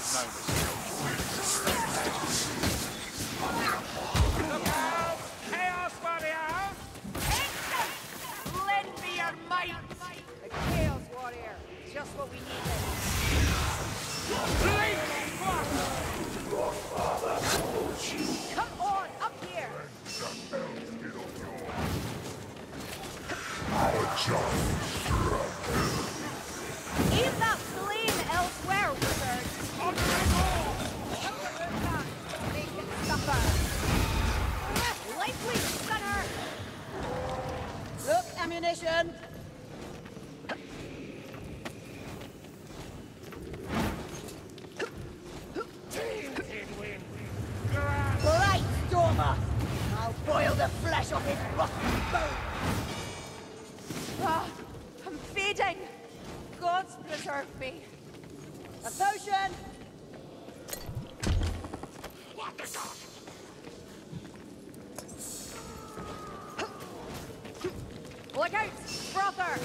no mistake. Look out! Chaos Warriors! Lend me your might! A Chaos Warrior. Just what we needed. Come on, up here! Aim that flame elsewhere, wizard! Make it suffer! Likely stunner! Look, ammunition! Right, Stormer! I'll boil the flesh off his rotten bone! Ah, I'm fading! Gods preserve me! A potion! What the god? Look out! Brother!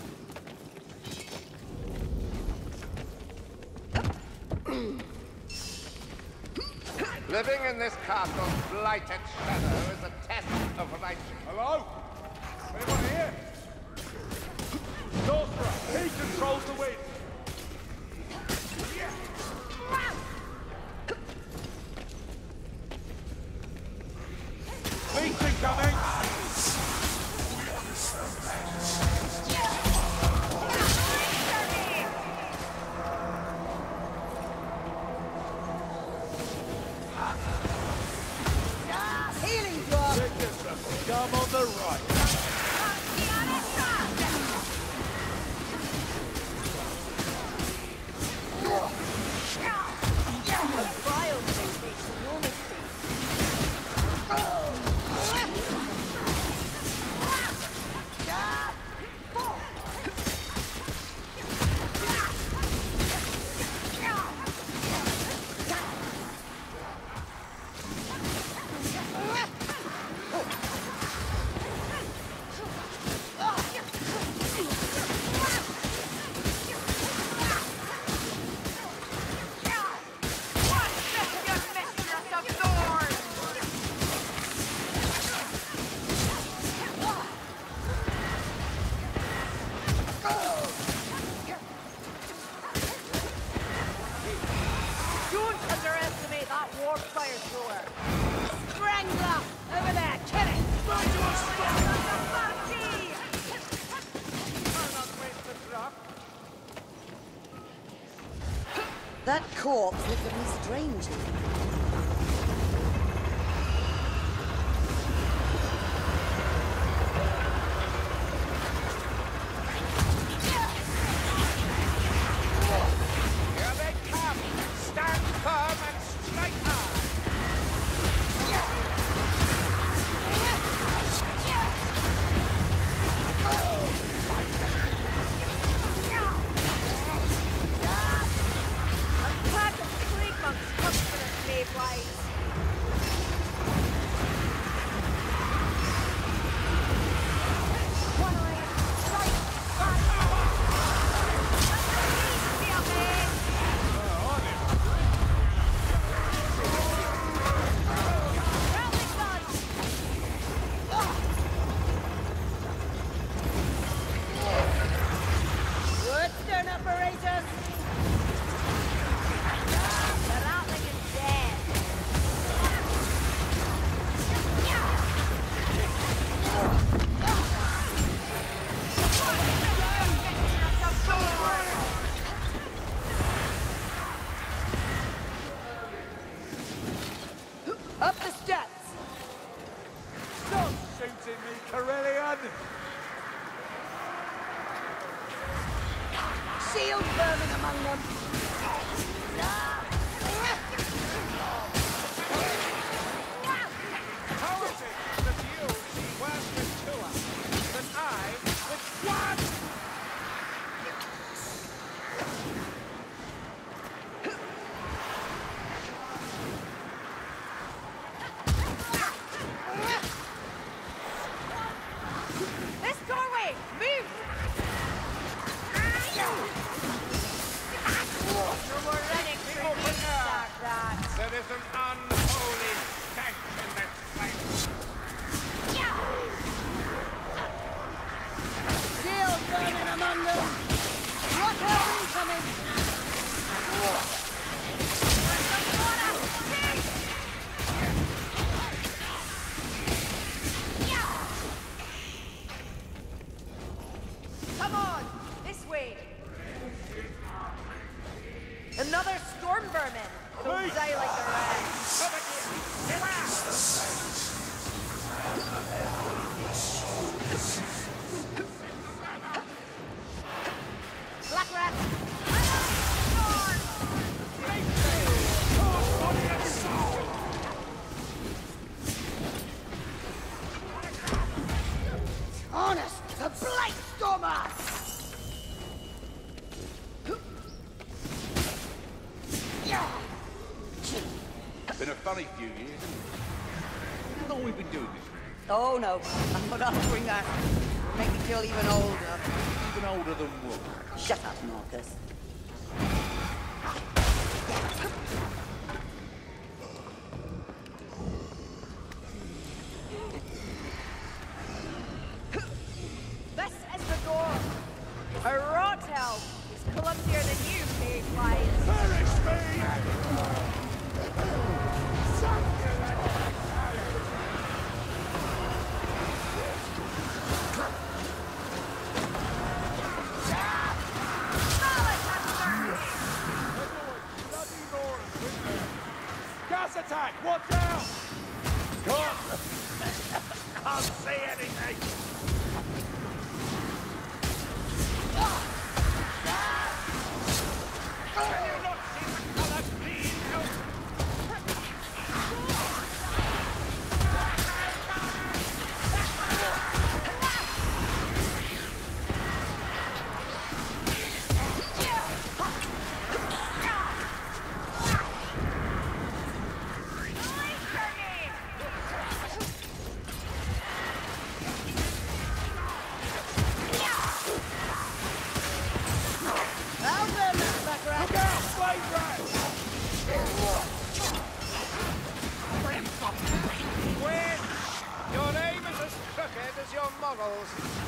Living in this castle's blighted shadow is a test of my... Hello? Anyone here? Sorcerer, he controls the wind. Beast incoming! Healing drop! Come on the right. Vile takes no mistake. Don't underestimate that war fire thrower. Strangler! Over there, kill it! That corpse looked at me strangely. Here they come! Stand firm and strike hard! A pack of plague monks comes for the Mayflies. One eye, strike, back. Rally guns! Woodstone operators! The Ratling is dead! Up the steps! Stop shooting me, Carillion! Shield vermin among them! How is it that you see worse with two than I with one? This doorway! Move! No more running, is an unholy stench in this place. Steel burning among them! What hell incoming! Come on, this way! Another storm vermin! Don't die like the rest! Over here! Get out! Black rat! Honest, the Blight Stormer! Been a funny few years. How long we been doing this? Oh no, I'm not doing that. Make me feel even older. Even older than what? Shut up, Marcus. This is the door. A rot hell is clumsier than you, pig-wise. Perish me! Gas attack! Watch out! Can't see anything! Can you not see the colour, please? Look out! Flame rat! Win! Your name is as crooked as your models.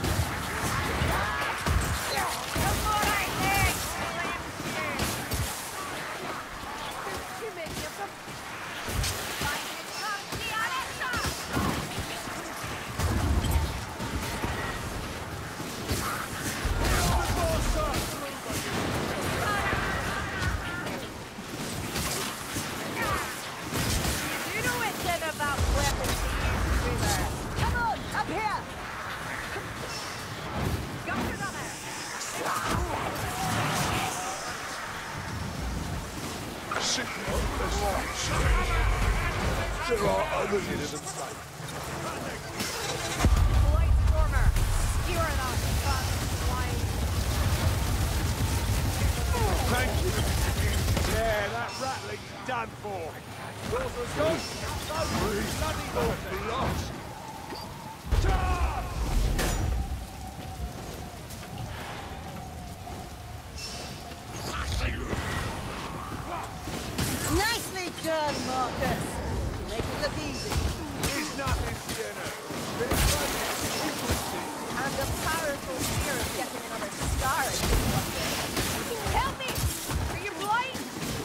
There are others in it and sight. Blight Stormer, skewer them, fun, swine. Thank you. Yeah, that rattling's done for. Sorcerer's gone. So bloody lost. Charge! Nicely done, Marcus. You make it look easy. He's nothing, Jenner. And a powerful fear of getting another star at this one. Help me! Are you blind?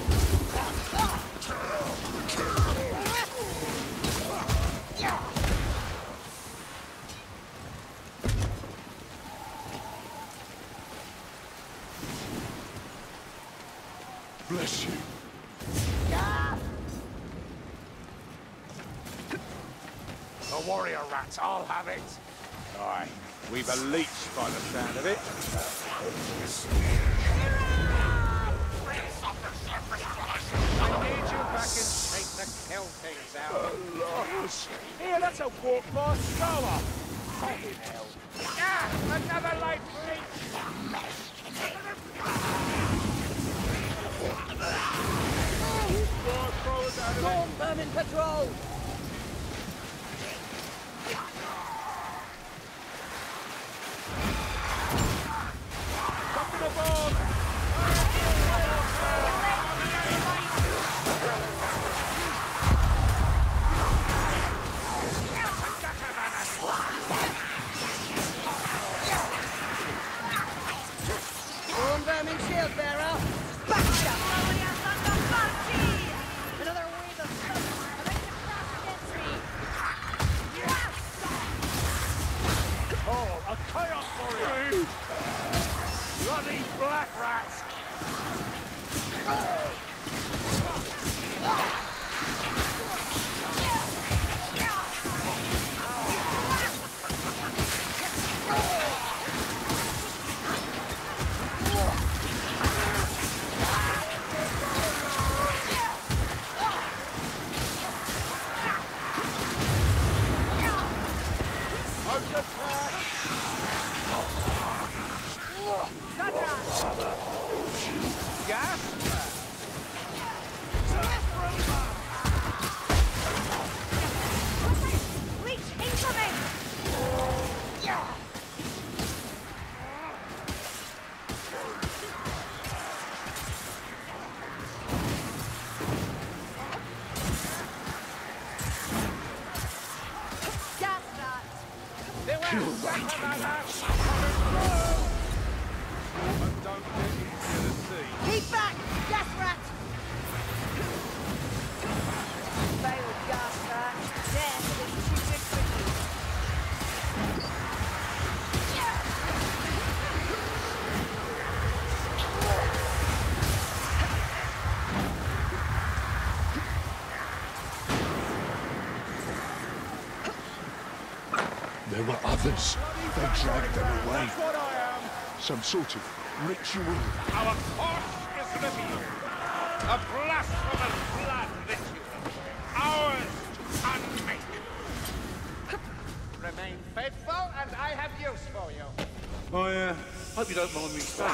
Bless you. The warrior rats, I'll have it. Aye, we've a leech by the sound of it. I need you back and take the kill things out. Alas. Here, that's a walk by Scour. Fucking hell. Ah! Another light leech! Storm vermin patrol! Something aboard! Warrior! Bloody black rats! Keep back, gas rat! Failed gas rat. Death is too big for you. There were others. They dragged them away. That's what I am! Some sort of ritual. Our course is revealed. A blasphemous blood ritual. Ours to unmake. Remain faithful, and I have use for you. I hope you don't mind me staying.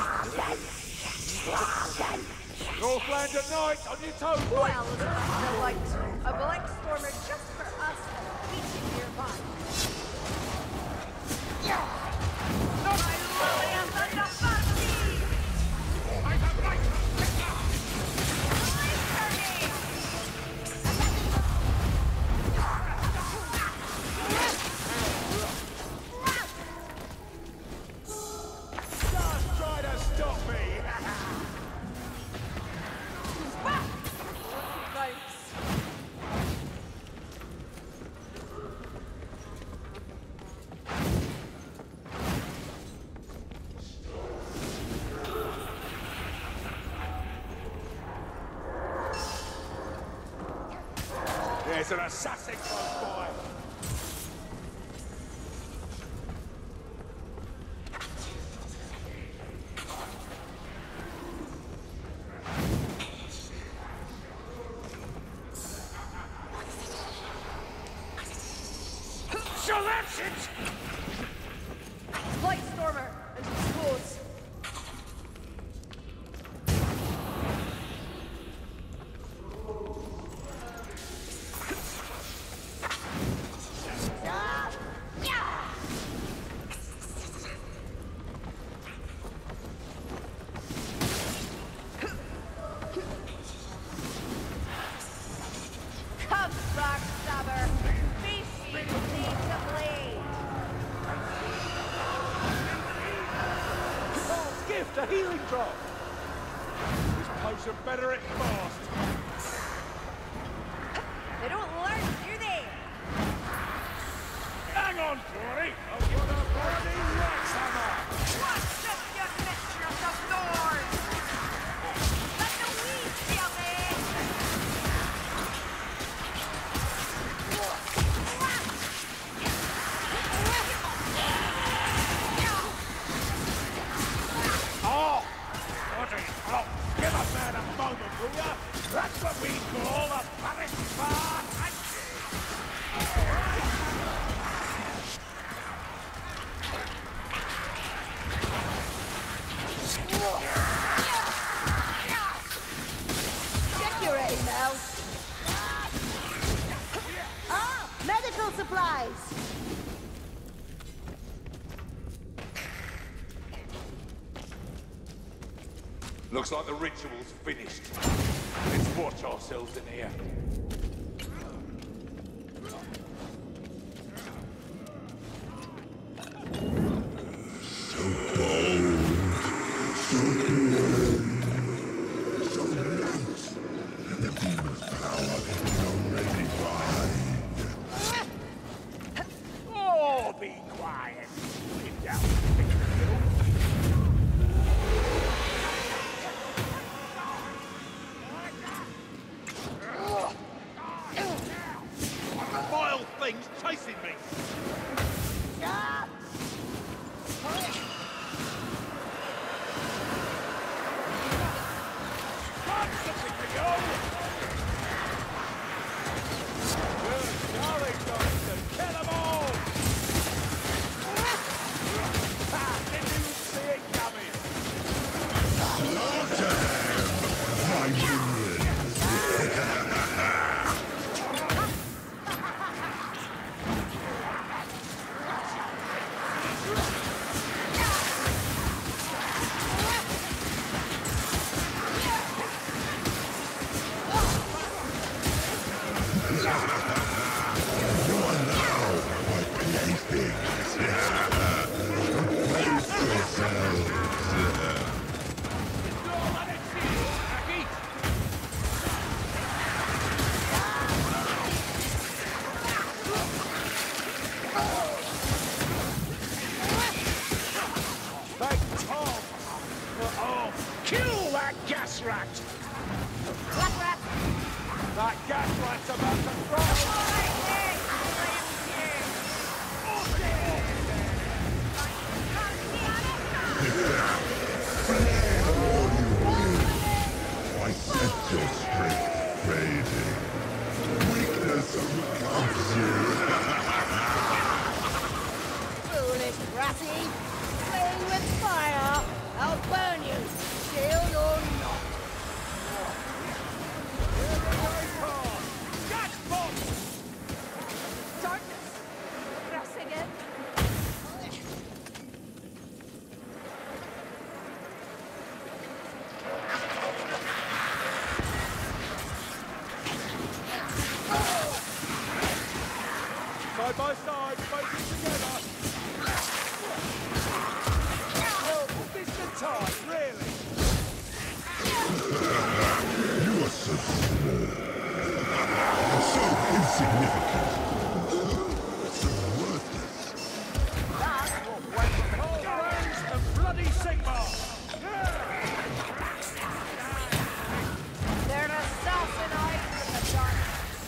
Northland at night, on your toes, mate! Well, there's no light. A black stormer just for us, beaching nearby. Not my lily and the Nafasi! I have right. Just try to stop me! Thanks. There's an assassin close by! So that's it! Light stormer and explodes. Come, backstabber! Feast with the blade! Oh, gift, a healing drop! This potion better it fast! They don't learn, do they? Hang on, Glory! I've got a bloody rat hammer! What's up, you mistress of thorns? Let the weeds feel me! Oh! Bloody flop! Give us man a moment, will ya? That's what we call a Paris bar! Check your emails. Ah, medical supplies. Looks like the ritual's finished. Let's watch ourselves in here. Oh, be quiet. Sit down. rat! Black rat! That gas rat's about to throw! I sense your strength fading. Weakness comes you. Foolish ratty! Playing with fire! I'll burn you, shield or not! Gas bomb! Darkness! Pressing it! Side by side, fighting together! Is this the time, really? You are so small. So insignificant. So worthless. That's what Cold Rose and bloody Sigmar! they're assassin eyes in the dark.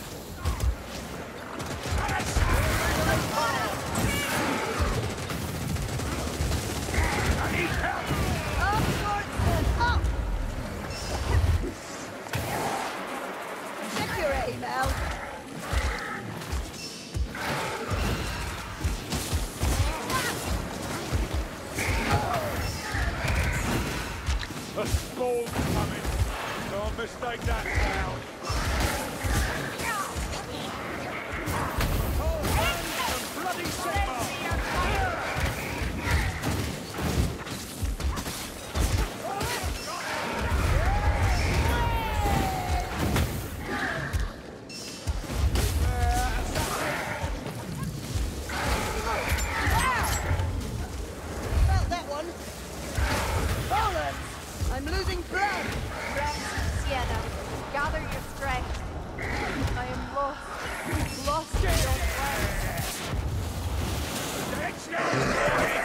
I need help! Up, Swordsman, up! Check your aim out. A squall's coming. Don't mistake that sound. Cold Rose and bloody Sigmar! Felt that one. Roland! I'm losing blood! Rex, Sienna, gather your strength. I am lost. Lost beyond words. It's